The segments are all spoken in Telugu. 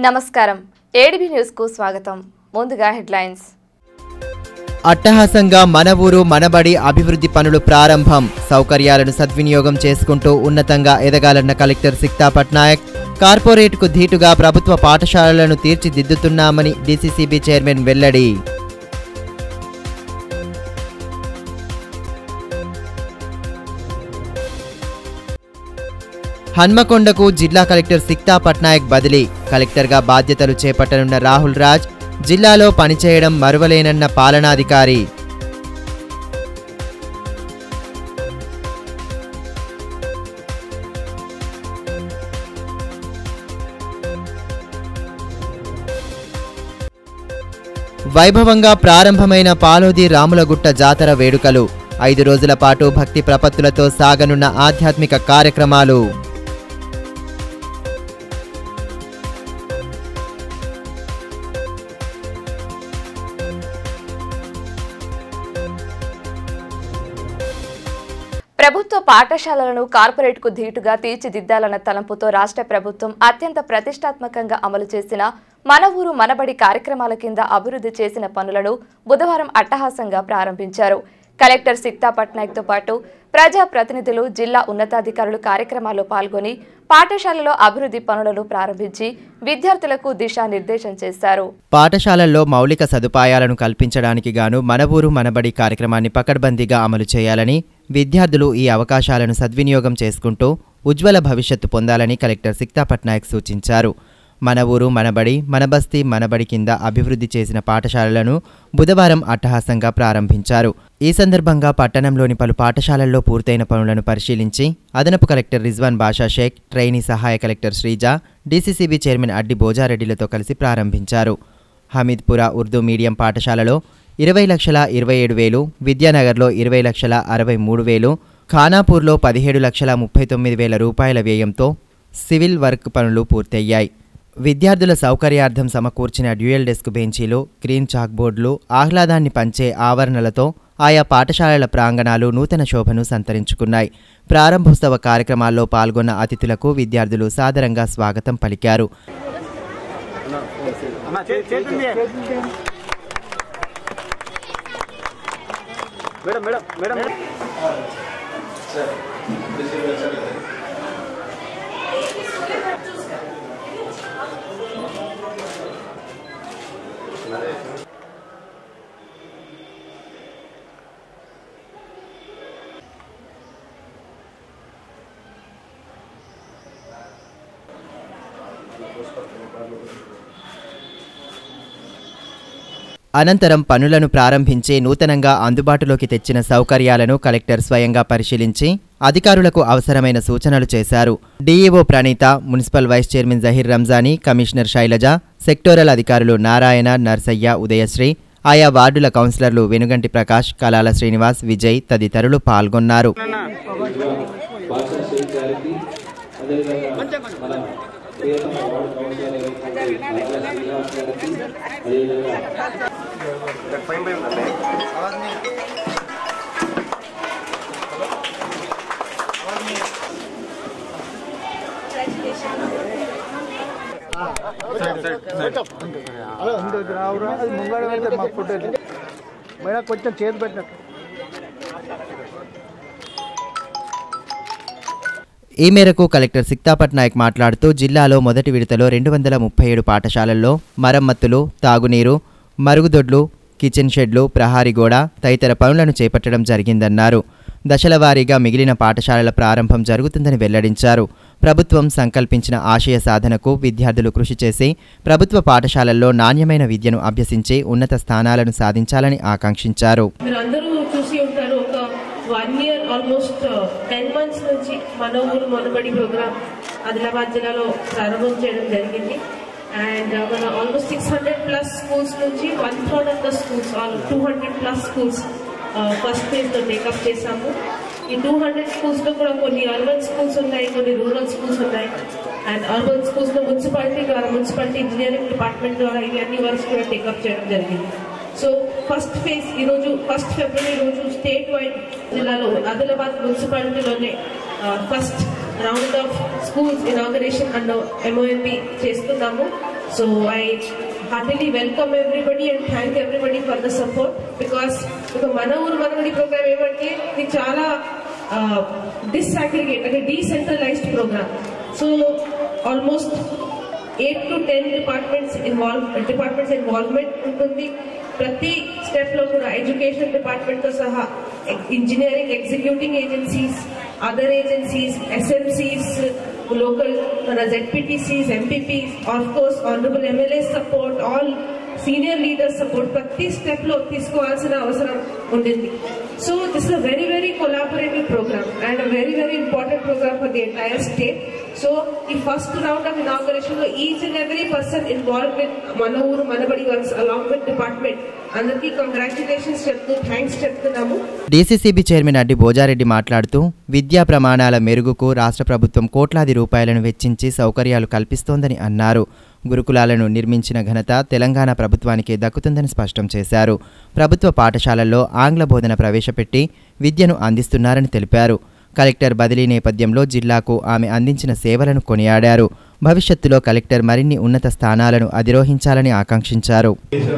నమస్కారం ఏడీబీ న్యూస్ కు స్వాగతం. ముందుగా హెడ్లైన్స్. అట్టహాసంగా మన ఊరు మనబడి అభివృద్ధి పనులు ప్రారంభం. సౌకర్యాలను సద్వినియోగం చేసుకుంటూ ఉన్నతంగా ఎదగాలన్న కలెక్టర్ సిక్తా పట్నాయక్. కార్పొరేట్కు ధీటుగా ప్రభుత్వ పాఠశాలలను తీర్చిదిద్దుతున్నామని డీసీసీబీ చైర్మన్ వెల్లడి. హన్మకొండకు జిల్లా కలెక్టర్ సిక్తా పట్నాయక్ బదిలీ. కలెక్టర్గా బాధ్యతలు చేపట్టనున్న రాహుల్ రాజ్ జిల్లాలో పనిచేయడం మరువలేనన్న పాలనాధికారి. వైభవంగా ప్రారంభమైన పాలోది రాములగుట్ట జాతర వేడుకలు. 5 రోజుల పాటు భక్తి ప్రపత్తులతో సాగనున్న ఆధ్యాత్మిక కార్యక్రమాలు. ప్రభుత్వ పాఠశాలలను కార్పొరేట్కు ధీటుగా తీర్చిదిద్దాలన్న తలంపుతో రాష్ట్ర ప్రభుత్వం అత్యంత ప్రతిష్టాత్మకంగా అమలు చేసిన మన ఊరు మనబడి కార్యక్రమాల కింద అభివృద్ధి చేసిన పనులను బుధవారం అట్టహాసంగా ప్రారంభించారు. కలెక్టర్ సిక్తా పట్నాయక్తో పాటు ప్రజాప్రతినిధులు, జిల్లా ఉన్నతాధికారులు కార్యక్రమాల్లో పాల్గొని పాఠశాలలో అభివృద్ధి పనులను ప్రారంభించి విద్యార్థులకు దిశానిర్దేశం చేశారు. పాఠశాలల్లో మౌలిక సదుపాయాలను కల్పించడానికి గాను మన ఊరు మనబడి కార్యక్రమాన్ని పకడ్బందీగా అమలు చేయాలని, విద్యార్థులు ఈ అవకాశాలను సద్వినియోగం చేసుకుంటూ ఉజ్వల భవిష్యత్తు పొందాలని కలెక్టర్ సిక్తా పట్నాయక్ సూచించారు. మన ఊరు మనబడి, మన బస్తీ మనబడి కింద అభివృద్ధి చేసిన పాఠశాలలను బుధవారం అట్టహాసంగా ప్రారంభించారు. ఈ సందర్భంగా పట్టణంలోని పలు పాఠశాలల్లో పూర్తయిన పనులను పరిశీలించి అదనపు కలెక్టర్ రిజ్వాన్ బాషా షేక్, ట్రైనీ సహాయ collector Sreeja, DCCB chairman Addi బోజారెడ్డిలతో కలిసి ప్రారంభించారు. హమీద్పురా ఉర్దూ మీడియం పాఠశాలలో 20,27,000, విద్యానగర్లో 20,63,000, ఖానాపూర్లో 17,39,000 రూపాయల వ్యయంతో సివిల్ వర్క్ పనులు పూర్తయ్యాయి. విద్యార్థుల సౌకర్యార్థం సమకూర్చిన డ్యూయల్ డెస్క్ బెంచీలు, గ్రీన్ చాక్బోర్డులు, ఆహ్లాదాన్ని పంచే ఆవరణలతో ఆయా పాఠశాలల ప్రాంగణాలు నూతన శోభను సంతరించుకున్నాయి. ప్రారంభోత్సవ కార్యక్రమాల్లో పాల్గొన్న అతిథులకు విద్యార్థులు సాదరంగా స్వాగతం పలికారు. అనంతరం పనులను ప్రారంభించి నూతనంగా అందుబాటులోకి తెచ్చిన సౌకర్యాలను కలెక్టర్ స్వయంగా పరిశీలించి అధికారులకు అవసరమైన సూచనలు చేశారు. DEO Praneetha, municipal vice chairman Zaheer Ramzani, commissioner Shailaja, sectoral అధికారులు నారాయణ, నర్సయ్య, ఉదయశ్రీ, ఆయా వార్డుల కౌన్సిలర్లు వెనుగంటి ప్రకాష్, కలాల శ్రీనివాస్, విజయ్ తదితరులు పాల్గొన్నారు. కొంచెం చేతి పెట్టినట్టు. ఈ మేరకు కలెక్టర్ సిక్తా పట్నాయక్ మాట్లాడుతూ జిల్లాలో మొదటి విడతలో 237 పాఠశాలల్లో మరమ్మతులు, తాగునీరు, మరుగుదొడ్లు, కిచెన్ షెడ్లు, ప్రహారీ గోడ తదితర పనులను చేపట్టడం జరిగిందన్నారు. దశల వారీగా మిగిలిన పాఠశాలల ప్రారంభం జరుగుతుందని వెల్లడించారు. ప్రభుత్వం సంకల్పించిన ఆశయ సాధనకు విద్యార్థులు కృషి చేసి ప్రభుత్వ పాఠశాలల్లో నాణ్యమైన విద్యను అభ్యసించి ఉన్నత స్థానాలను సాధించాలని ఆకాంక్షించారు. 1 year ఆల్మోస్ట్ 10 months నుంచి మన ఊరు మనబడి ప్రోగ్రామ్ ఆదిలాబాద్ జిల్లాలో ప్రారంభం చేయడం జరిగింది. అండ్ మన ఆల్మోస్ట్ 600+ స్కూల్స్ నుంచి 1/3 of the schools, 200+ schools first ఫేజ్లో టేకప్ చేశాము. ఈ 200 స్కూల్స్లో కూడా కొన్ని అర్బన్ స్కూల్స్ ఉన్నాయి, కొన్ని రూరల్ స్కూల్స్ ఉన్నాయి. అండ్ అర్బన్ స్కూల్స్లో మున్సిపాలిటీ ద్వారా, మున్సిపాలిటీ ఇంజనీరింగ్ డిపార్ట్మెంట్ ద్వారా ఇవి అన్ని వర్క్స్ కూడా టేకప్ చేయడం జరిగింది. సో ఫస్ట్ ఫేజ్ ఈరోజు 1 February రోజు స్టేట్ వైడ్ జిల్లాలో ఆదిలాబాద్ మున్సిపాలిటీలోనే first round of schools inauguration and MONB చేస్తున్నాము. So I heartily welcome everybody and thank everybody for the support, because Mana Uru Manabadi program emante ఇది చాలా disaggregate అంటే decentralized program. So almost 8 to 10 departments involvement ఉంటుంది. ప్రతి స్టెప్ లో కూడా ఎడ్యుకేషన్ డిపార్ట్మెంట్ తో సహా engineering executing agencies, other agencies, SMCs, local మన ZPTCs, MPPs, of course honourable MLA support, all senior leaders support ప్రతి స్టెప్ లో తీసుకోవాల్సిన అవసరం ఉండింది. So this is a very very collaborative programme and a very very important programme for the entire state. So ఈ ఫస్ట్ రౌండ్ ఆఫ్ ఇనాగరేషన్ లో each and every person involve with Mana Ooru Manabadi works along with department అందరికీ కంగ్రాచులేషన్స్ చెప్తూ థ్యాంక్స్ చెప్తున్నాము. డీసీసీబీ చైర్మన్ అడ్డి భోజారెడ్డి మాట్లాడుతూ విద్యా ప్రమాణాల మెరుగుకు రాష్ట్ర ప్రభుత్వం కోట్లాది రూపాయలను వెచ్చించి సౌకర్యాలు కల్పిస్తోందని అన్నారు. గురుకులాలను నిర్మించిన ఘనత తెలంగాణ ప్రభుత్వానికి దక్కుతుందని స్పష్టం చేశారు. ప్రభుత్వ పాఠశాలల్లో ఆంగ్ల బోధన ప్రవేశపెట్టి విద్యను అందిస్తున్నారని తెలిపారు. కలెక్టర్ బదిలీ నేపథ్యంలో జిల్లాకు ఆమె అందించిన సేవలను కొనియాడారు. భవిష్యత్తులో కలెక్టర్ మరిన్ని ఉన్నత స్థానాలను అధిరోహించాలని ఆకాంక్షించారు.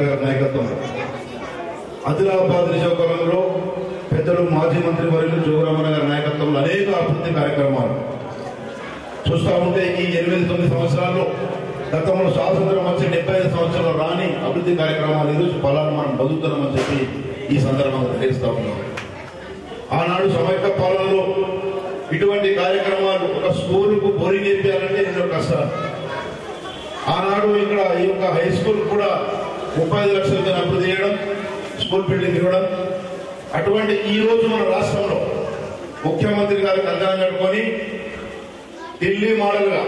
ఆదిలాబాద్ నియోజకవర్గంలో పెద్దలు మాజీ మంత్రి వర్యులు జోగురామన్న గారి నాయకత్వంలో అనేక అభివృద్ధి కార్యక్రమాలు చూస్తూ ఉంటే ఈ 8-9 సంవత్సరాల్లో గతంలో స్వాతంత్రం వచ్చి 75 సంవత్సరాలు రాని అభివృద్ధి కార్యక్రమాలు ఈరోజు ఫలాలు మనం బతుకుతున్నామని చెప్పి ఈ సందర్భంగా తెలియజేస్తా ఉన్నాం. ఆనాడు సమైక్య పాలనలో ఇటువంటి కార్యక్రమాలు ఒక స్కూలుకు బోరి నేర్పాలంటే ఎన్నో కష్టాలు. ఆనాడు ఇక్కడ ఈ యొక్క హై స్కూల్ కూడా 35 లక్షలతో అభివృద్ధి చేయడం, స్కూల్ బిల్డింగ్ ఇవ్వడం. అటువంటి ఈ రోజు మన రాష్ట్రంలో ముఖ్యమంత్రి గారు కంకణం కట్టుకొని ఢిల్లీ మోడల్గా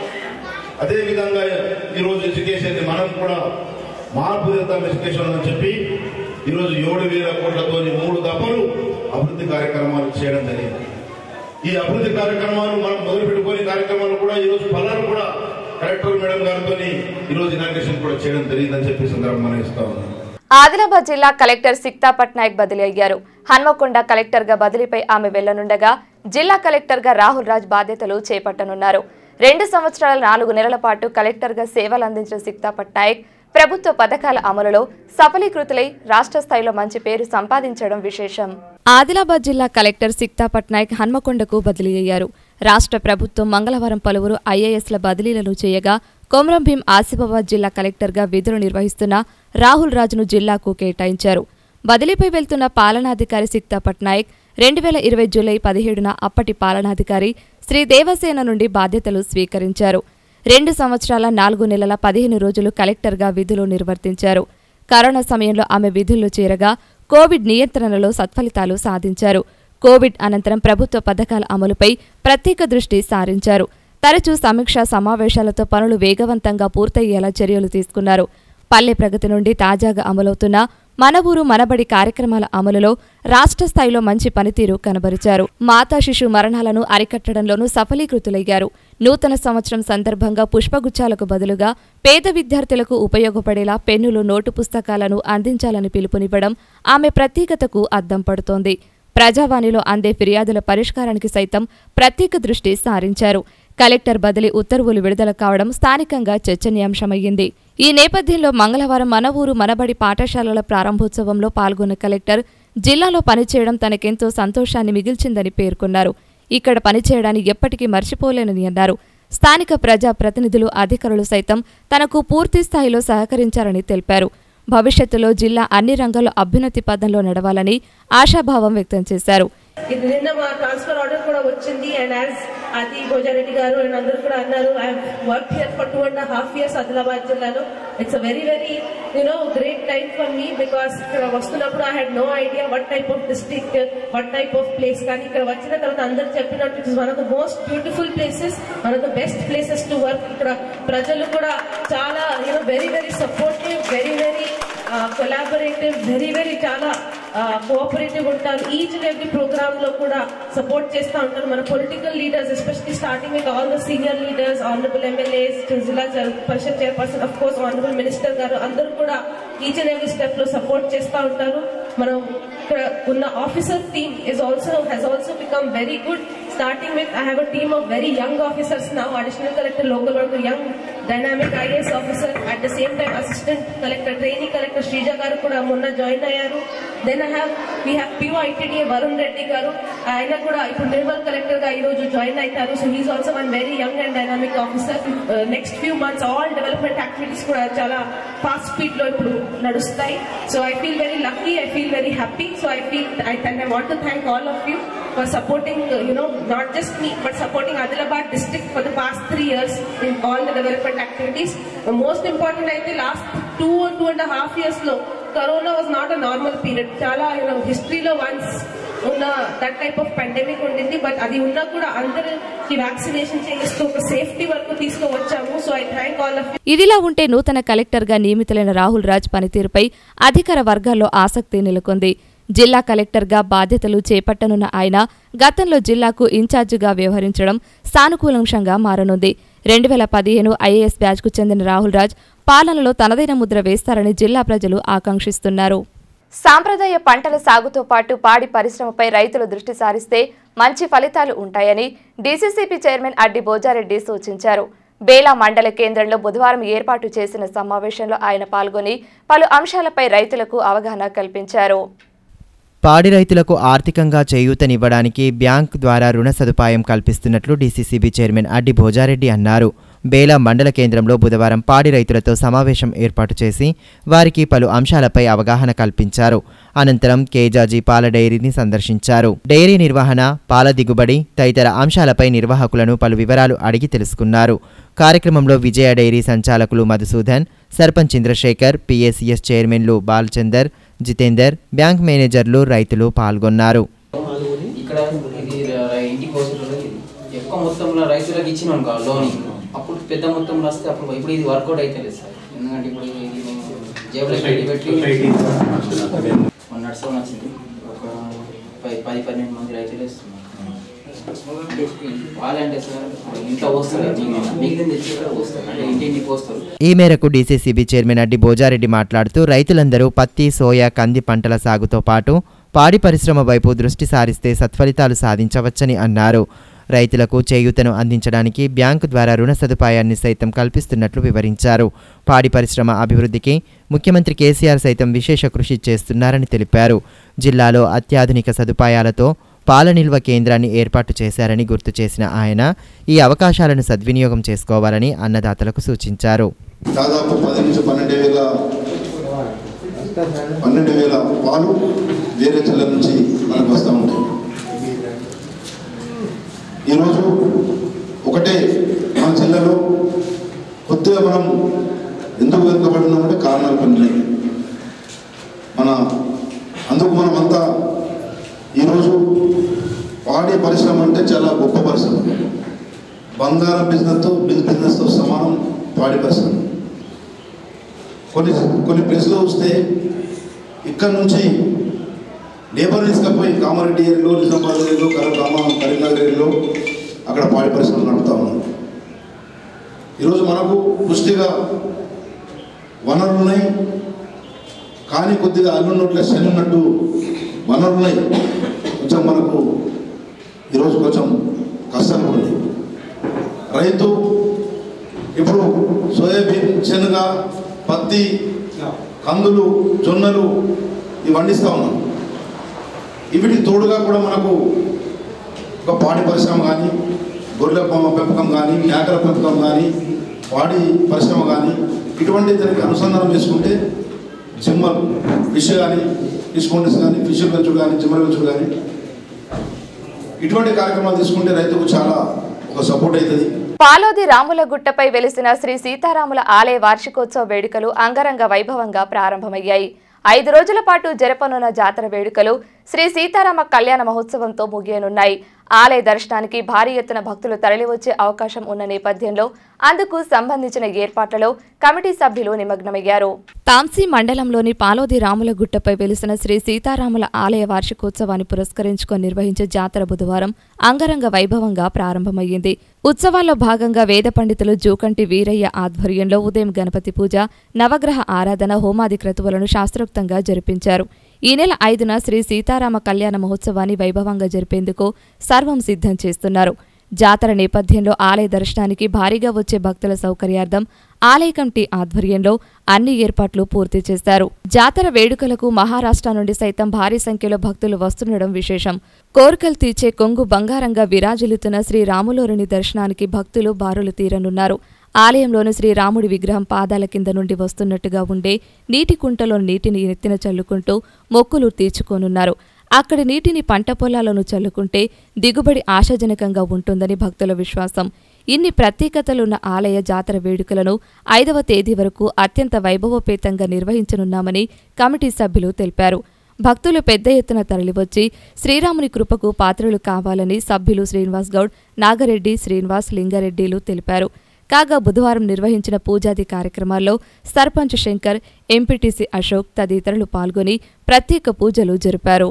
అదేవిధంగా ఈరోజు ఎడ్యుకేషన్ మనం కూడా మార్పు చేద్దాం ఎడ్యుకేషన్ అని చెప్పి ఈరోజు 7,000 కోట్లతో 3 దఫలు అభివృద్ధి కార్యక్రమాలు చేయడం జరిగింది. ఈ అభివృద్ధి కార్యక్రమాలు మనం మొదలు పెట్టుకునే కార్యక్రమాలు కూడా ఈరోజు ఫలాలు కూడా కలెక్టర్ మేడం గారితో ఈరోజు ఇనాగ్రేషన్ కూడా చేయడం జరిగిందని చెప్పి సందర్భంగా మనం ఇస్తా ఉన్నాం. ఆదిలాబాద్ జిల్లా కలెక్టర్ సిక్తా పట్నాయక్ బదిలీ అయ్యారు. హన్మకొండ కలెక్టర్ గా బదిలీపై ఆమె వెళ్లనుండగా జిల్లా కలెక్టర్ గా రాహుల్ రాజ్ బాధ్యతలు చేపట్టనున్నారు. 2 సంవత్సరాల 4 నెలల పాటు కలెక్టర్ గా సేవలు అందించిన సిక్తా పట్నాయక్ ప్రభుత్వ పథకాల అమలులో సఫలీకృతులై రాష్ట్ర స్థాయిలో మంచి పేరు సంపాదించడం విశేషం. ఆదిలాబాద్ జిల్లా కలెక్టర్ సిక్తా పట్నాయక్ హన్మకొండకు బదిలీ అయ్యారు. రాష్ట్ర ప్రభుత్వం మంగళవారం పలువురు ఐఏఎస్ల బదిలీలను చేయగా కొమరం భీం ఆసిఫాబాద్ జిల్లా కలెక్టర్గా విధులు నిర్వహిస్తున్న రాహుల్ రాజ్ను జిల్లాకు కేటాయించారు. బదిలీపై వెళ్తున్న పాలనాధికారి సిక్తా పట్నాయక్ 2020 జూలై 17న అప్పటి పాలనాధికారి శ్రీ దేవసేన నుండి బాధ్యతలు స్వీకరించారు. 2 సంవత్సరాల 4 నెలల 15 రోజులు కలెక్టర్గా విధులు నిర్వర్తించారు. కరోనా సమయంలో ఆమె విధుల్లో చేరగా కోవిడ్ నియంత్రణలో సత్ఫలితాలు సాధించారు. కోవిడ్ అనంతరం ప్రభుత్వ పథకాల అమలుపై ప్రత్యేక దృష్టి సారించారు. తరచూ సమీక్షా సమావేశాలతో పనులు వేగవంతంగా పూర్తయ్యేలా చర్యలు తీసుకున్నారు. పల్లె ప్రగతి నుండి తాజాగా అమలవుతున్న మన ఊరు మనబడి కార్యక్రమాల అమలులో రాష్ట్ర స్థాయిలో మంచి పనితీరు కనబరిచారు. మాతా శిశు మరణాలను అరికట్టడంలోనూ సఫలీకృతులయ్యారు. నూతన సంవత్సరం సందర్భంగా పుష్పగుచ్చాలకు బదులుగా పేద విద్యార్థులకు ఉపయోగపడేలా పెన్నులు, నోటు పుస్తకాలను అందించాలని పిలుపునివ్వడం ఆమె ప్రత్యేకతకు అద్దం పడుతోంది. ప్రజావాణిలో అందే ఫిర్యాదుల పరిష్కారానికి సైతం ప్రత్యేక దృష్టి సారించారు. కలెక్టర్ బదిలీ ఉత్తర్వులు విడుదల కావడం స్థానికంగా చర్చనీయాంశమయ్యింది. ఈ నేపథ్యంలో మంగళవారం మన ఊరు మనబడి పాఠశాలల ప్రారంభోత్సవంలో పాల్గొన్న కలెక్టర్ జిల్లాలో పనిచేయడం తనకెంతో సంతోషాన్ని మిగిల్చిందని పేర్కొన్నారు. ఇక్కడ పనిచేయడాన్ని ఎప్పటికీ మర్చిపోలేనని అన్నారు. స్థానిక ప్రజా ప్రతినిధులు, అధికారులు సైతం తనకు పూర్తి స్థాయిలో సహకరించారని తెలిపారు. భవిష్యత్తులో జిల్లా అన్ని రంగాల్లో అభ్యున్నతి పదంలో నడవాలని ఆశాభావం వ్యక్తం చేశారు. ఇది నిన్న మా ట్రాన్స్ఫర్ ఆర్డర్ కూడా వచ్చింది అండ్ యాజ్ ఆది భోజారెడ్డి గారు అండ్ అందరూ కూడా అన్నారు, I have worked here for 2.5 years Adilabad జిల్లాలో. It's a very very great time for me because ఇక్కడ వస్తున్నప్పుడు I had no idea what type of district, what type of place. కానీ ఇక్కడ వచ్చిన తర్వాత అందరూ చెప్పినట్టు it's one of the most beautiful places, one of the best places to work. ఇక్కడ ప్రజలు కూడా చాలా very very supportive, very very collaborative, very very చాలా కోఆపరేటివ్ ఉంటారు. ఈచ్ అండ్ ఎవ్రీ ప్రోగ్రామ్ లో కూడా సపోర్ట్ చేస్తూ ఉంటారు. మన political leaders especially starting with all the senior leaders, honourable MLAs, Zilla Parishad chairperson, of course honourable minister గారు, అందరూ కూడా ఈచ్ అండ్ ఎవ్రీ స్టెప్ లో సపోర్ట్ చేస్తూ ఉంటారు. మనం ఇక్కడ ఉన్న officer team has also become very good. starting with, I have a team of very young officers now, Additional Collector, Local Worker, young dynamic IAS officer, at the same time Assistant Collector, Trainee Collector Shrija garu kuda monna join ayyaru. Then we have PO ITDA Varun Reddy garu, ayana kuda ippudu Nirmal Collector ga ee roju join aytaru. So he is also one very young and dynamic officer. Next few months all development activities kuda chala fast speed lo ippudu nadustayi. So I feel very lucky, I feel very happy. So I want to thank all of you for supporting, not just me, but supporting Adilabad district for the past 3 years in all the development activities. The most important, I think, last 2.5 years lo, Corona was not a normal period. Chala, history lo once that type of pandemic undindi, but adi unna kuda andariki vaccination చేయిస్తూ ఒక సేఫ్టీ వరకు తీసుకువచ్చాము. So I thank all of you. ఇదిలా ఉంటే నూతన కలెక్టర్గా నియమితులైన రాహుల్ రాజ్ పనితీరుపై అధికార వర్గాల్లో ఆసక్తి నెలకొంది. జిల్లా కలెక్టర్గా బాధ్యతలు చేపట్టనున్న ఆయన గతంలో జిల్లాకు ఇన్ఛార్జిగా వ్యవహరించడం సానుకూలాంశంగా మారనుంది. 2015 ఐఏఎస్ బ్యాచ్కు చెందిన రాహుల్ రాజ్ పాలనలో తనదైన ముద్ర వేస్తారని జిల్లా ప్రజలు ఆకాంక్షిస్తున్నారు. సాంప్రదాయ పంటల సాగుతో పాటు పాడి పరిశ్రమపై రైతులు దృష్టి సారిస్తే మంచి ఫలితాలు ఉంటాయని డీసీసీబీ చైర్మన్ అడ్డి భోజారెడ్డి సూచించారు. బేలా మండల కేంద్రంలో బుధవారం ఏర్పాటు చేసిన సమావేశంలో ఆయన పాల్గొని పలు అంశాలపై రైతులకు అవగాహన కల్పించారు. పాడి రైతులకు ఆర్థికంగా చేయూతనివ్వడానికి బ్యాంక్ ద్వారా రుణ సదుపాయం కల్పిస్తున్నట్లు డీసీసీబీ చైర్మన్ అడ్డి భోజారెడ్డి అన్నారు. బేలా మండల కేంద్రంలో బుధవారం పాడి రైతులతో సమావేశం ఏర్పాటు చేసి వారికి పలు అంశాలపై అవగాహన కల్పించారు. అనంతరం కేజాజీ పాల డైరీని సందర్శించారు. డైరీ నిర్వహణ, పాల దిగుబడి తదితర అంశాలపై నిర్వాహకులను పలు వివరాలు అడిగి తెలుసుకున్నారు. కార్యక్రమంలో విజయ డైరీ సంచాలకులు మధుసూదన్, సర్పంచ్ చంద్రశేఖర్, పిఏసీఎస్ చైర్మన్లు బాలచందర్, జితేందర్, బ్యాంక్ మేనేజర్లు, రైతులు పాల్గొన్నారు. అప్పుడు పెద్ద మొత్తంలో వస్తే అప్పుడు ఇప్పుడు ఇది వర్కౌట్ అయితే లేదు సార్. ఎందుకంటే ఇప్పుడు జేబులో పెట్టి నడుచుకొని వచ్చింది ఒక 10-12 మంది రైతులు వేస్తున్నారు. వాళ్ళంటే సార్ ఇంట్లో పోస్తారు, మిగిలిన తెచ్చి పోస్తారు, అంటే ఇంటింటికి పోస్తారు. ఈ మేరకు డీసీసీబీ చైర్మన్ అడ్డి భోజారెడ్డి మాట్లాడుతూ రైతులందరూ పత్తి, సోయా, కంది పంటల సాగుతో పాటు పాడి పరిశ్రమ వైపు దృష్టి సారిస్తే సత్ఫలితాలు సాధించవచ్చని అన్నారు. రైతులకు చేయూతను అందించడానికి బ్యాంకు ద్వారా రుణ సదుపాయాన్ని సైతం కల్పిస్తున్నట్లు వివరించారు. పాడి పరిశ్రమ అభివృద్ధికి ముఖ్యమంత్రి కేసీఆర్ సైతం విశేష కృషి చేస్తున్నారని తెలిపారు. జిల్లాలో అత్యాధునిక సదుపాయాలతో పాల నిల్వ కేంద్రాన్ని ఏర్పాటు చేశారని గుర్తు చేసిన ఆయన ఈ అవకాశాలను సద్వినియోగం చేసుకోవాలని అన్నదాతలకు సూచించారు. దాదాపు 10 నుంచి 12,000 పాలు వేరే జిల్లా నుంచి మనకు వస్తూ ఉంటాయి. ఈరోజు ఒకటే మన జిల్లాలో కొద్దిగా మనం ఎందుకు వెనుకబడినామంటే కారణాలు కొన్ని అందుకు మనమంతా ఈరోజు పాడి పరిశ్రమ అంటే చాలా గొప్ప పరిశ్రమ. బంగారం బిజినెస్తో సమానం పాడి పరిశ్రమ. కొన్ని ప్లేస్లో వస్తే ఇక్కడ నుంచి లేబర్ తీసుకపోయి కామారెడ్డి ఏరియాలో, నిజామాబాద్ ఏరియాలో, కరీంనగర్ ఏరియాలో అక్కడ పాడి పరిశ్రమ నడుపుతా ఉన్నాం. ఈరోజు మనకు పుష్టిగా వనరులు ఉన్నాయి, కానీ కొద్దిగా అల్లున్నట్లు శని ఉన్నట్టు వనరులు ఉన్నాయి. కొంచెం మనకు ఈరోజు కొంచెం కష్టాలు ఉన్నాయి. రైతు ఇప్పుడు సోయాబీన్, శనగ, పత్తి, కందులు, జొన్నలు ఇవి పండిస్తూ ఉన్నాం. వీటికి తోడుగా కూడా మనకు ఒక పాడి పరిశ్రమ కానీ, గొర్రెల పెంపకం కానీ, మేకల పెంపకం కానీ, పాడి పరిశ్రమ కానీ ఇటువంటి దానికి అనుసంధానం చేసుకుంటే జిమ్మల్ ఫిష్ కానీ, ఫిష్ ఫౌండెన్స్ కానీ, ఫిష్ పెంచుడు కానీ, జిమ్మల్ పెంచుడు కానీ ఇటువంటి కార్యక్రమాలు తీసుకుంటే రైతుకు చాలా ఒక సపోర్ట్ అవుతుంది. పాలోది రాములగుట్టపై వెలిసిన శ్రీ సీతారాముల ఆలయ వార్షికోత్సవ వేడుకలు అంగరంగ వైభవంగా ప్రారంభమయ్యాయి. 5 రోజుల పాటు జరపనున్న జాతర వేడుకలు శ్రీ సీతారామ కళ్యాణ మహోత్సవంతో ముగియనున్నాయి. ఆలయ దర్శనానికి భారీ ఎత్తున భక్తులు తరలివచ్చే అవకాశం ఉన్న నేపథ్యంలో అందుకు సంబంధించిన ఏర్పాట్లలో కమిటీ సభ్యులు నిమగ్నమయ్యారు. తాంసీ మండలంలోని పాలోది రాములగుట్టపై వెలిసిన శ్రీ సీతారాముల ఆలయ వార్షికోత్సవాన్ని పురస్కరించుకొని నిర్వహించే జాతర బుధవారం అంగరంగ వైభవంగా ప్రారంభమయ్యింది. ఉత్సవాల్లో భాగంగా వేద పండితులు జూకంటి వీరయ్య ఆధ్వర్యంలో ఉదయం గణపతి పూజ, నవగ్రహ ఆరాధన, హోమాది క్రతువులను శాస్త్రోక్తంగా జరిపించారు. ఈ నెల 5న శ్రీ సీతారామ కళ్యాణ మహోత్సవాన్ని వైభవంగా జరిపేందుకు సర్వం సిద్ధం చేస్తున్నారు. జాతర నేపథ్యంలో ఆలయ దర్శనానికి భారీగా వచ్చే భక్తుల సౌకర్యార్థం ఆలయ కమిటీ ఆధ్వర్యంలో అన్ని ఏర్పాట్లు పూర్తి చేశారు. జాతర వేడుకలకు మహారాష్ట్ర నుండి సైతం భారీ సంఖ్యలో భక్తులు వస్తుండడం విశేషం. కోరికలు తీర్చే కొంగు బంగారంగా విరాజిల్లుతున్న శ్రీరాములోని దర్శనానికి భక్తులు బారులు తీరనున్నారు. ఆలయంలోని శ్రీరాముడి విగ్రహం పాదాల కింద నుండి వస్తున్నట్టుగా ఉండే నీటి కుంటలో నీటిని ఎత్తిన చల్లుకుంటూ మొక్కులు తీర్చుకోనున్నారు. అక్కడి నీటిని పంట పొలాలను చల్లుకుంటే దిగుబడి ఆశాజనకంగా ఉంటుందని భక్తుల విశ్వాసం. ఇన్ని ప్రత్యేకతలున్న ఆలయ జాతర వేడుకలను 5వ తేదీ వరకు అత్యంత వైభవోపేతంగా నిర్వహించనున్నామని కమిటీ సభ్యులు తెలిపారు. భక్తులు పెద్ద ఎత్తున తరలివచ్చి శ్రీరాముని కృపకు పాత్రలు కావాలని సభ్యులు శ్రీనివాస్ గౌడ్, నాగరెడ్డి, శ్రీనివాస్, లింగారెడ్డిలు తెలిపారు. కాగా బుధవారం నిర్వహించిన పూజాది కార్యక్రమాల్లో సర్పంచ్ శంకర్, ఎంపీటీసీ అశోక్ తదితరులు పాల్గొని ప్రత్యేక పూజలు జరిపారు.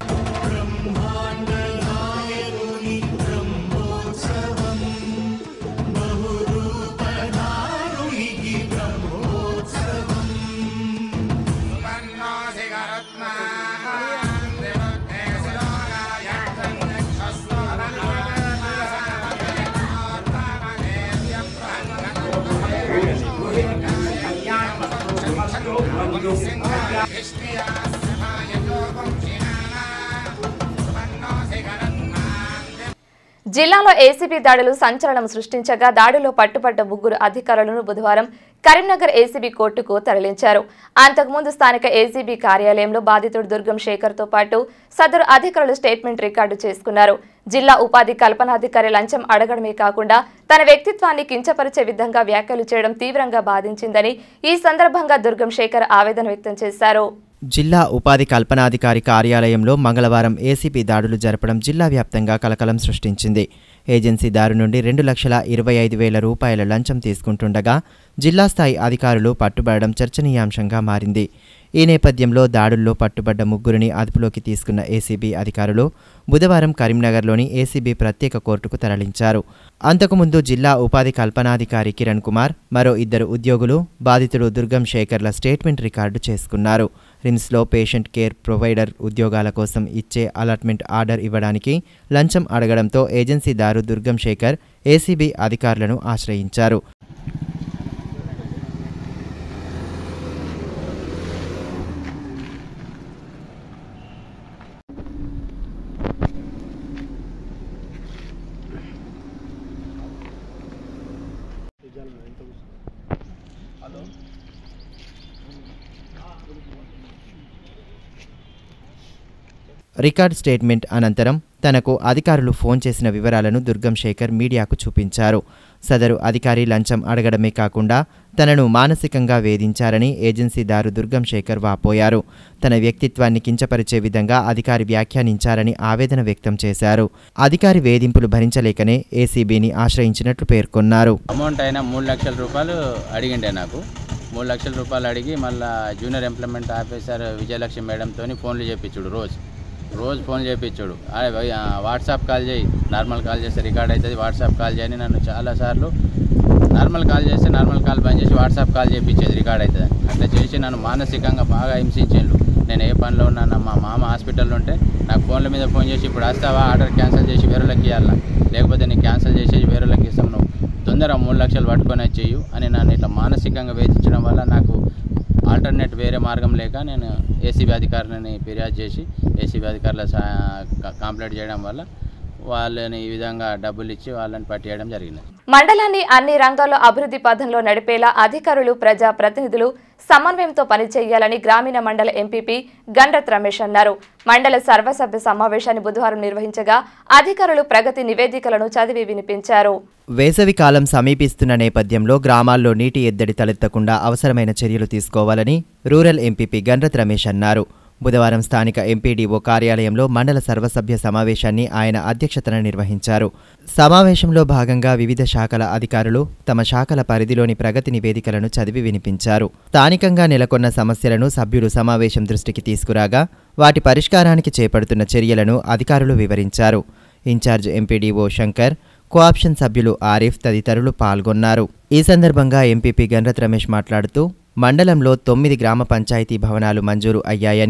జిల్లాలో ఏసీబీ దాడులు సంచలనం సృష్టించగా దాడిలో పట్టుబడ్డ 3 అధికారులను బుధవారం కరీంనగర్ ఏసీబీ కోర్టుకు తరలించారు. అంతకుముందు స్థానిక ఏసీబీ కార్యాలయంలో బాధితుడు దుర్గం శేఖర్తో పాటు సదరు అధికారులు స్టేట్మెంట్ రికార్డు చేసుకున్నారు. జిల్లా ఉపాధి కల్పనాధికారి లంచం అడగడమే కాకుండా తన వ్యక్తిత్వాన్ని కించపరిచే విధంగా వ్యాఖ్యలు చేయడం తీవ్రంగా బాధించిందని ఈ సందర్భంగా దుర్గం శేఖర్ ఆవేదన వ్యక్తం చేశారు. జిల్లా ఉపాధి కల్పనాధికారి కార్యాలయంలో మంగళవారం ఏసీబీ దాడులు జరపడం జిల్లా వ్యాప్తంగా కలకలం సృష్టించింది. ఏజెన్సీ దారు నుండి 2,25,000 రూపాయల లంచం తీసుకుంటుండగా జిల్లా స్థాయి అధికారులు పట్టుబడడం చర్చనీయాంశంగా మారింది. ఈ నేపథ్యంలో దాడుల్లో పట్టుబడ్డ 3 అదుపులోకి తీసుకున్న ఏసీబీ అధికారులు బుధవారం కరీంనగర్లోని ఏసీబీ ప్రత్యేక కోర్టుకు తరలించారు. అంతకుముందు జిల్లా ఉపాధి కల్పనాధికారి కిరణ్ కుమార్, మరో 2 ఉద్యోగులు బాధితుడు దుర్గం శేఖర్ల స్టేట్మెంట్ రికార్డు చేసుకున్నారు. రిమ్స్లో పేషెంట్ కేర్ ప్రొవైడర్ ఉద్యోగాల కోసం ఇచ్చే అలాట్మెంట్ ఆర్డర్ ఇవ్వడానికి లంచం అడగడంతో ఏజెన్సీదారు దుర్గం శేఖర్ ఏసీబీ అధికారులను ఆశ్రయించారు. రికార్డ్ స్టేట్మెంట్ అనంతరం తనకు అధికారులు ఫోన్ చేసిన వివరాలను దుర్గం శేఖర్ మీడియాకు చూపించారు. సదరు అధికారి లంచం అడగడమే కాకుండా తనను మానసికంగా వేధించారని ఏజెన్సీదారు దుర్గం శేఖర్ వాపోయారు. తన వ్యక్తిత్వాన్ని కించపరిచే విధంగా అధికారి వ్యాఖ్యానించారని ఆవేదన వ్యక్తం చేశారు. అధికారి వేధింపులు భరించలేకనే ఏసీబీని ఆశ్రయించినట్లు పేర్కొన్నారు. అమౌంట్ అయినా 3 లక్షల రూపాయలు అడిగిండే నాకు. 3 లక్షల రూపాయలు అడిగి మళ్ళీ జూనియర్ ఎంప్లాయ్మెంట్ ఆఫీసర్ విజయలక్ష్మి మేడంతో ఫోన్లు చేయించుడు. రోజు ఫోన్ చేయించాడు. వాట్సాప్ కాల్ చేయి, నార్మల్ కాల్ చేస్తే రికార్డ్ అవుతుంది, వాట్సాప్ కాల్ చేయని నన్ను చాలాసార్లు నార్మల్ కాల్ చేస్తే నార్మల్ కాల్ బంద్ చేసి వాట్సాప్ కాల్ చేయించేది రికార్డ్ అవుతుంది. అట్లా చేసి నన్ను మానసికంగా బాగా హింసించాడు. నేను ఏ పనిలో ఉన్నాను, మా మామ హాస్పిటల్లో ఉంటే నాకు ఫోన్ల మీద ఫోన్ చేసి ఇప్పుడు వస్తావా, ఆర్డర్ క్యాన్సిల్ చేసి వేరేళ్ళకి ఇవ్వాలా, లేకపోతే నీకు క్యాన్సిల్ చేసేసి వేరేళ్ళకి ఇస్తాం, నువ్వు తొందరగా 3 లక్షలు పట్టుకొని చెయ్యు అని నన్ను ఇట్లా మానసికంగా వేధించడం వల్ల నాకు ఆల్టర్నేట్ వేరే మార్గం లేక నేను ఏసీబీ అధికారులని ఫిర్యాదు చేసి ఏసీబీ అధికారుల కంప్లైంట్ చేయడం వల్ల వాళ్ళని ఈ విధంగా డబ్బులు ఇచ్చి వాళ్ళని పట్టేయడం జరిగింది. మండలాన్ని అన్ని రంగాల్లో అభివృద్ధి పథంలో నడిపేలా అధికారులు, ప్రజా ప్రతినిధులు సమన్వయంతో పనిచేయాలని గ్రామీణ మండల ఎంపీపీ గండ్రత్ రమేష్ అన్నారు. మండల సర్వసభ్య సమావేశాన్ని బుధవారం నిర్వహించగా అధికారులు ప్రగతి నివేదికలను చదివి వినిపించారు. వేసవి కాలం సమీపిస్తున్న నేపథ్యంలో గ్రామాల్లో నీటి ఎద్దడి తలెత్తకుండా అవసరమైన చర్యలు తీసుకోవాలని రూరల్ ఎంపీపీ గండ్రత్ రమేష్ అన్నారు. బుధవారం స్థానిక ఎంపీడీఓ కార్యాలయంలో మండల సర్వసభ్య సమావేశాన్ని ఆయన అధ్యక్షతన నిర్వహించారు. సమావేశంలో భాగంగా వివిధ శాఖల అధికారులు తమ శాఖల పరిధిలోని ప్రగతి నివేదికలను చదివి వినిపించారు. స్థానికంగా నెలకొన్న సమస్యలను సభ్యులు సమావేశం దృష్టికి తీసుకురాగా వాటి పరిష్కారానికి చేపడుతున్న చర్యలను అధికారులు వివరించారు. ఇన్ఛార్జ్ ఎంపీడీఓ శంకర్, కోఆప్షన్ సభ్యులు ఆరిఫ్ తదితరులు పాల్గొన్నారు. ఈ సందర్భంగా ఎంపీపీ గండ్రత్ రమేష్ మాట్లాడుతూ మండలంలో 9 గ్రామ పంచాయతీ భవనాలు మంజూరు అయ్యాయని,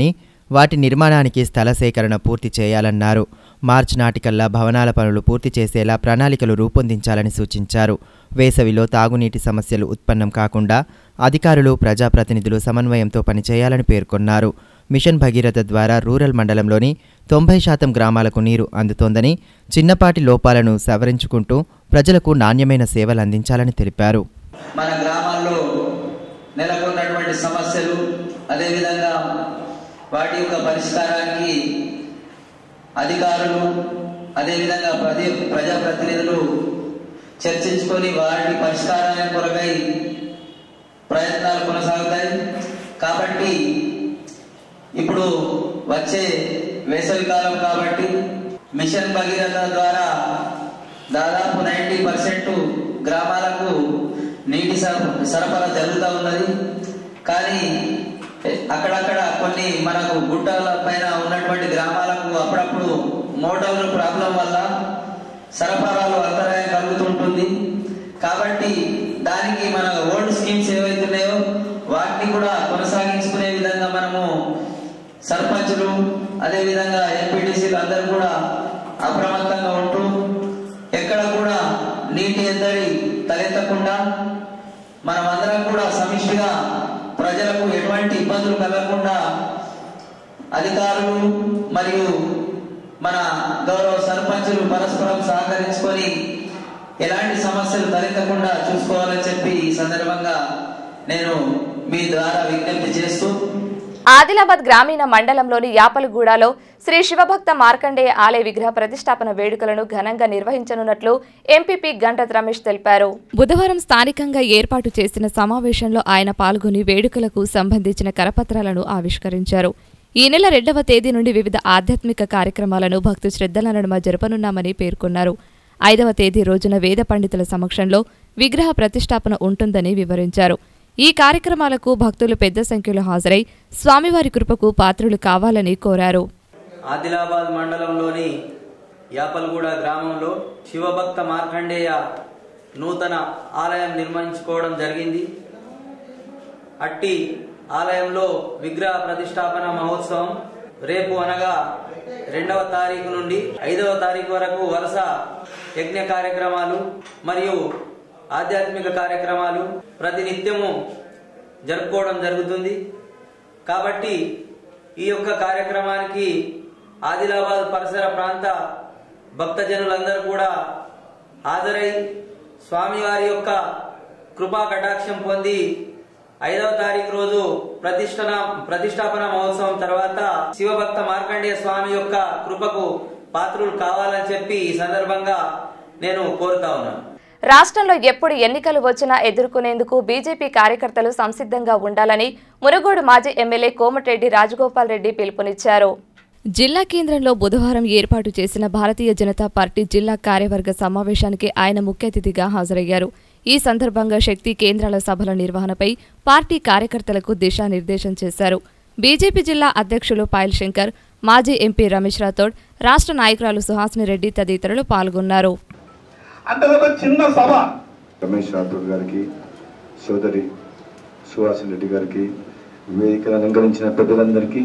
వాటి నిర్మాణానికి స్థల సేకరణ పూర్తి చేయాలన్నారు. మార్చి నాటికల్లా భవనాల పనులు పూర్తి చేసేలా ప్రణాళికలు రూపొందించాలని సూచించారు. వేసవిలో తాగునీటి సమస్యలు ఉత్పన్నం కాకుండా అధికారులు, ప్రజాప్రతినిధులు సమన్వయంతో పనిచేయాలని పేర్కొన్నారు. మిషన్ భగీరథ ద్వారా రూరల్ మండలంలోని 90% గ్రామాలకు నీరు అందుతోందని, చిన్నపాటి లోపాలను సవరించుకుంటూ ప్రజలకు నాణ్యమైన సేవలు అందించాలని తెలిపారు. మన గ్రామాల్లో నెలకొన్నటువంటి సమస్యలు, అదేవిధంగా వాటి యొక్క పరిష్కారానికి అధికారులు, అదేవిధంగా ప్రజాప్రతినిధులు చర్చించుకొని వాటి పరిష్కారానికి కొరకై ప్రయత్నాలు కొనసాగుతాయి. కాబట్టి ఇప్పుడు వచ్చే వేసవికాలం కాబట్టి మిషన్ భగీరథ ద్వారా దాదాపు 90% గ్రామాలకు నీటి సరఫరా జరుగుతూ ఉన్నది. కానీ అక్కడక్కడ కొన్ని మనకు గుట్టల పైన ఉన్నటువంటి గ్రామాలకు అప్పుడప్పుడు మోటార్ల ప్రాబ్లం వల్ల సరఫరాలు అంతరాయం కలుగుతుంటుంది. కాబట్టి దానికి మన ఓల్డ్ స్కీమ్స్ ఏవైతున్నాయో వాటిని కూడా కొనసాగించుకునే విధంగా మనము సర్పంచులు, అదేవిధంగా ఎంపీటీసీలు అందరూ కూడా అప్రమత్తంగా ఉంటూ ఎక్కడ కూడా నీటి ఎద్దడి తలెత్తకుండా మనమందరం కూడా సమిష్టిగా ప్రజలకు ఎటువంటి ఇబ్బందులు కలగకుండా అధికారులు మరియు మన గౌరవ సర్పంచులు పరస్పరం సహకరించుకొని ఎలాంటి సమస్యలు తలెత్తకుండా చూసుకోవాలని చెప్పి ఈ సందర్భంగా నేను మీ ద్వారా విజ్ఞప్తి చేస్తూ, ఆదిలాబాద్ గ్రామీణ మండలంలోని యాపలగూడలో శ్రీ శివభక్త మార్కండేయ ఆలయ విగ్రహ ప్రతిష్టాపన వేడుకలను ఘనంగా నిర్వహించనున్నట్లు ఎంపీపీ గంటత్ రమేష్ తెలిపారు. బుధవారం స్థానికంగా ఏర్పాటు చేసిన సమావేశంలో ఆయన పాల్గొని వేడుకలకు సంబంధించిన కరపత్రాలను ఆవిష్కరించారు. ఈ నెల 2వ తేదీ నుండి వివిధ ఆధ్యాత్మిక కార్యక్రమాలను భక్తు శ్రద్ధల నడుమ జరపనున్నామని పేర్కొన్నారు. 5వ తేదీ రోజున వేద పండితుల సమక్షంలో విగ్రహ ప్రతిష్టాపన ఉంటుందని వివరించారు. ఈ కార్యక్రమాలకు భక్తులు పెద్ద సంఖ్యలో హాజరై స్వామివారి కృపకు పాత్రులు కావాలని కోరారు. ఆదిలాబాద్ మండలంలోని యాపల్గూడ గ్రామంలో శివభక్త మార్కండేయ నూతన ఆలయం నిర్మించుకోవడం జరిగింది. అట్టి ఆలయంలో విగ్రహ ప్రతిష్టాపన మహోత్సవం రేపు అనగా 2వ తారీఖు నుండి 5వ తారీఖు వరకు వరుస యజ్ఞ కార్యక్రమాలు మరియు ఆధ్యాత్మిక కార్యక్రమాలు ప్రతినిత్యము జరుపుకోవడం జరుగుతుంది. కాబట్టి ఈ యొక్క కార్యక్రమానికి ఆదిలాబాద్ పరిసర ప్రాంత భక్తజనులందరూ కూడా హాజరై స్వామివారి యొక్క కృపా కటాక్షం పొంది 5వ తారీఖు రోజు ప్రతిష్టాపన మహోత్సవం తర్వాత శివభక్త మార్కండేయ స్వామి యొక్క కృపకు పాత్రులు కావాలని చెప్పి ఈ సందర్భంగా నేను కోరుతా ఉన్నాను. రాష్ట్రంలో ఎప్పుడు ఎన్నికలు వచ్చినా ఎదుర్కొనేందుకు బీజేపీ కార్యకర్తలు సంసిద్ధంగా ఉండాలని మునుగోడు మాజీ ఎమ్మెల్యే కోమటిరెడ్డి రాజగోపాల్ రెడ్డి పిలుపునిచ్చారు. జిల్లా కేంద్రంలో బుధవారం ఏర్పాటు చేసిన భారతీయ జనతా పార్టీ జిల్లా కార్యవర్గ సమావేశానికి ఆయన ముఖ్య అతిథిగా హాజరయ్యారు. ఈ సందర్భంగా శక్తి కేంద్రాల సభల నిర్వహణపై పార్టీ కార్యకర్తలకు దిశానిర్దేశం చేశారు. బీజేపీ జిల్లా అధ్యక్షులు పాయల్ శంకర్, మాజీ ఎంపీ రమేష్ రాథోడ్, రాష్ట్ర నాయకురాలు సుహాసిని రెడ్డి తదితరులు పాల్గొన్నారు. అంటే ఒక చిన్న సభ రమేష్ రాథోడ్ గారికి, సోదరి సుహాసిని రెడ్డి గారికి, వేదికలను అలంకరించిన పెద్దలందరికీ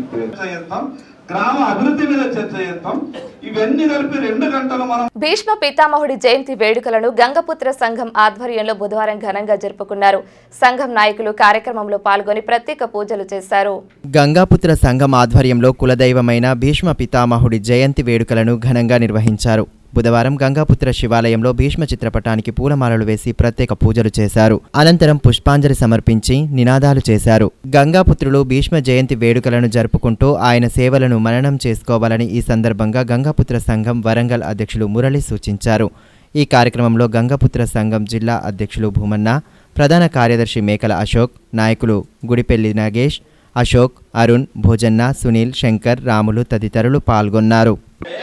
గ్రామ అభివృద్ధి మీద చర్చ చేద్దాం. ఇవన్నీ కలిపి 2 గంటలు మనం భీష్మ పితామహుడి జయంతి వేడుకలను గంగపుత్ర సంఘం ఆధ్వర్యంలో బుధవారం ఘనంగా జరుపుకున్నారు. సంఘం నాయకులు కార్యక్రమంలో పాల్గొని ప్రత్యేక పూజలు చేశారు. గంగాపుత్ర సంఘం ఆధ్వర్యంలో కులదైవమైన భీష్మ పితామహుడి జయంతి వేడుకలను ఘనంగా నిర్వహించారు. బుధవారం గంగాపుత్ర శివాలయంలో భీష్మ చిత్రపటానికి పూలమాలలు వేసి ప్రత్యేక పూజలు చేశారు. అనంతరం పుష్పాంజలి సమర్పించి నినాదాలు చేశారు. గంగాపుత్రులు భీష్మ జయంతి వేడుకలను జరుపుకుంటూ ఆయన సేవలను మననం చేసుకోవాలని ఈ సందర్భంగా గంగాపుత్ర సంఘం వరంగల్ అధ్యక్షులు మురళి సూచించారు. ఈ కార్యక్రమంలో గంగాపుత్ర సంఘం జిల్లా అధ్యక్షులు భూమన్న, ప్రధాన కార్యదర్శి మేకల అశోక్, నాయకులు గుడిపెల్లి నాగేష్, అశోక్, అరుణ్, భోజన్న, సునీల్, శంకర్, రాములు తదితరులు పాల్గొన్నారు.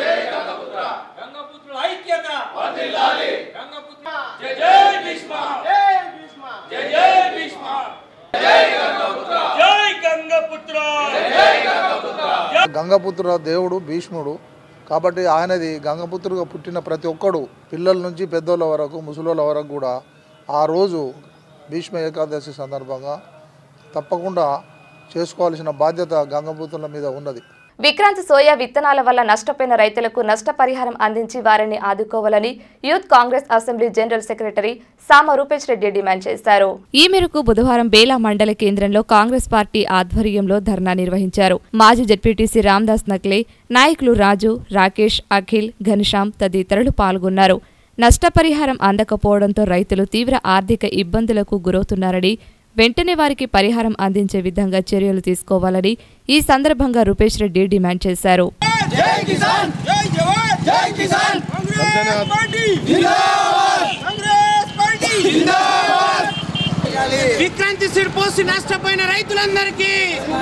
గంగపుత్ర దేవుడు భీష్ముడు కాబట్టి ఆయనది గంగపుత్రుగా పుట్టిన ప్రతి ఒక్కడు, పిల్లల నుంచి పెద్దోళ్ళ వరకు, ముసలోళ్ళ వరకు కూడా ఆ రోజు భీష్మ ఏకాదశి సందర్భంగా తప్పకుండా చేసుకోవాల్సిన బాధ్యత గంగపుత్రుల మీద ఉన్నది. విక్రాంత్ సోయా విత్తనాల వల్ల నష్టపోయిన రైతులకు నష్టపరిహారం అందించి వారిని ఆదుకోవాలని youth Congress assembly general secretary Sama Rupesh Reddy demand చేశారు. ఈ మేరకు బుధవారం బేలా మండల కేంద్రంలో కాంగ్రెస్ పార్టీ ఆధ్వర్యంలో ధర్నా నిర్వహించారు. మాజీ జెడ్పీటీసీ రామ్దాస్ నక్లే, నాయకులు రాజు, రాకేష్, అఖిల్, ఘనశ్యామ్ తదితరులు పాల్గొన్నారు. నష్టపరిహారం అందకపోవడంతో రైతులు తీవ్ర ఆర్థిక ఇబ్బందులకు గురవుతున్నారని, వెంటనే వారికి పరిహారం అందించే విధంగా చర్యలు తీసుకోవాలని ఈ సందర్భంగా రూపేష్ రెడ్డి డిమాండ్ చేశారు. విక్రాంతి సీడ్ పోసి నష్టపోయిన రైతులందరికీ,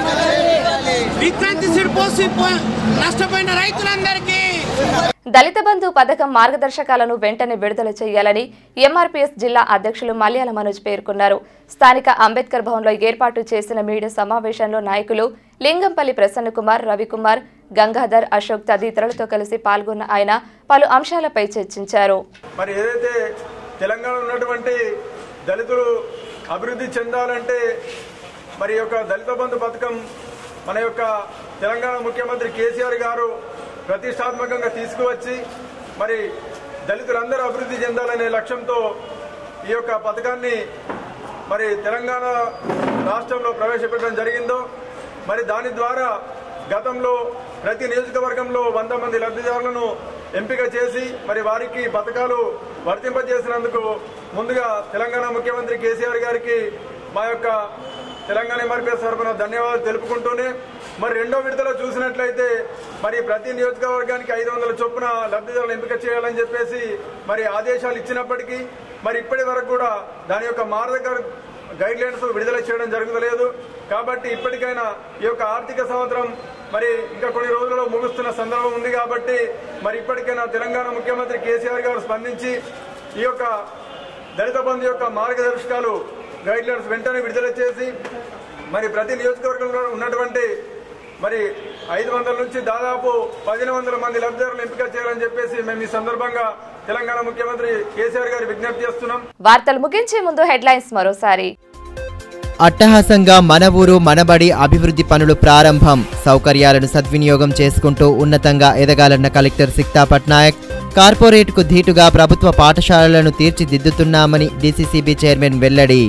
విక్రాంతి సీడ్ పోసి నష్టపోయిన రైతులందరికీ దళిత బంధు పథకం మార్గదర్శకాలను వెంటనే విడుదల చేయాలని ఎంఆర్పీఎస్ జిల్లా అధ్యక్షులు మల్యాల మనోజ్ పేర్కొన్నారు. స్థానిక అంబేద్కర్ భవన్లో ఏర్పాటు చేసిన మీడియా సమావేశంలో నాయకులు లింగంపల్లి ప్రసన్నకుమార్, రవికుమార్, గంగాధర్, అశోక్ తదితరులతో కలిసి పాల్గొన్న ఆయన పలు అంశాలపై చర్చించారు. మరి ఏదైతే తెలంగాణ ఉన్నటువంటి దళితులు అభివృద్ధి చెందాలంటే మరి యొక్క దళిత బంధు పథకం మన యొక్క తెలంగాణ ముఖ్యమంత్రి కేసీఆర్ గారు ప్రతిష్టాత్మకంగా తీసుకువచ్చి మరి దళితులందరూ అభివృద్ధి చెందాలనే లక్ష్యంతో ఈ యొక్క పథకాన్ని మరి తెలంగాణ రాష్ట్రంలో ప్రవేశపెట్టడం జరిగిందో, మరి దాని ద్వారా గతంలో ప్రతి నియోజకవర్గంలో 100 మంది లబ్ధిదారులను ఎంపిక చేసి మరి వారికి పథకాలు వర్తింపజేసినందుకు ముందుగా తెలంగాణ ముఖ్యమంత్రి కేసీఆర్ గారికి మా యొక్క తెలంగాణ ఎంఆర్పీఎస్ తరఫున ధన్యవాదాలు తెలుపుకుంటూనే, మరి రెండో విడతలో చూసినట్లయితే మరి ప్రతి నియోజకవర్గానికి 500 చొప్పున లబ్ధిదారులను ఎంపిక చేయాలని చెప్పేసి మరి ఆదేశాలు ఇచ్చినప్పటికీ మరి ఇప్పటి వరకు కూడా దాని యొక్క మార్గ గైడ్ లైన్స్ విడుదల చేయడం జరగలేదు. కాబట్టి ఇప్పటికైనా ఈ యొక్క ఆర్థిక సంవత్సరం మరి ఇంకా కొన్ని రోజులలో ముగుస్తున్న సందర్భం ఉంది కాబట్టి మరి ఇప్పటికైనా తెలంగాణ ముఖ్యమంత్రి కేసీఆర్ గారు స్పందించి ఈ యొక్క దళిత బంధు యొక్క మార్గదర్శకాలు గైడ్ లైన్స్ వెంటనే విడుదల చేసి మరి ప్రతి నియోజకవర్గంలో ఉన్నటువంటి మరి 500 నుంచి దాదాపు 1500 మంది లబ్ధిదారులను ఎంపిక చేయాలని చెప్పేసి మేము ఈ సందర్భంగా తెలంగాణ ముఖ్యమంత్రి కేసీఆర్ గారి విజ్ఞప్తి చేస్తున్నాం. వార్తలు ముగించే ముందు హెడ్లైన్స్ మరోసారి. అట్టహాసంగా మన ఊరు మనబడి అభివృద్ధి పనులు ప్రారంభం. సౌకర్యాలను సద్వినియోగం చేసుకుంటూ ఉన్నతంగా ఎదగాలన్న కలెక్టర్ సిక్తా పట్నాయక్. కార్పొరేట్కు ధీటుగా ప్రభుత్వ పాఠశాలలను తీర్చిదిద్దుతున్నామని డీసీసీబీ చైర్మన్ వెల్లడి.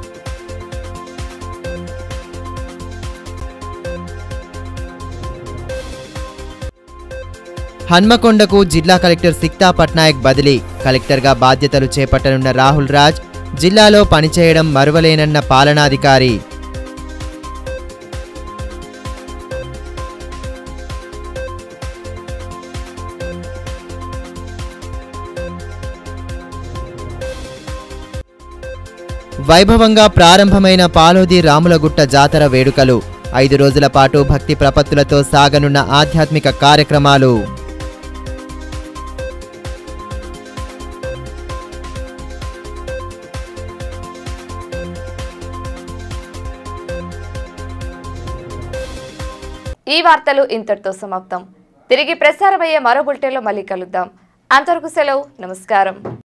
హన్మకొండకు జిల్లా కలెక్టర్ సిక్తా పట్నాయక్ బదిలీ. కలెక్టర్గా బాధ్యతలు చేపట్టనున్న రాహుల్ రాజ్ జిల్లాలో పనిచేయడం మరువలేనన్న పాలనాధికారి. వైభవంగా ప్రారంభమైన పాలోది రాములగుట్ట జాతర వేడుకలు. 5 రోజుల పాటు భక్తి ప్రపత్తులతో సాగనున్న ఆధ్యాత్మిక కార్యక్రమాలు. ఈ వార్తలు ఇంతటితో సమాప్తం. తిరిగి ప్రసారమయ్యే మరో బులెటిన్లో మళ్ళీ కలుద్దాం. అంతవరకు సెలవు. నమస్కారం.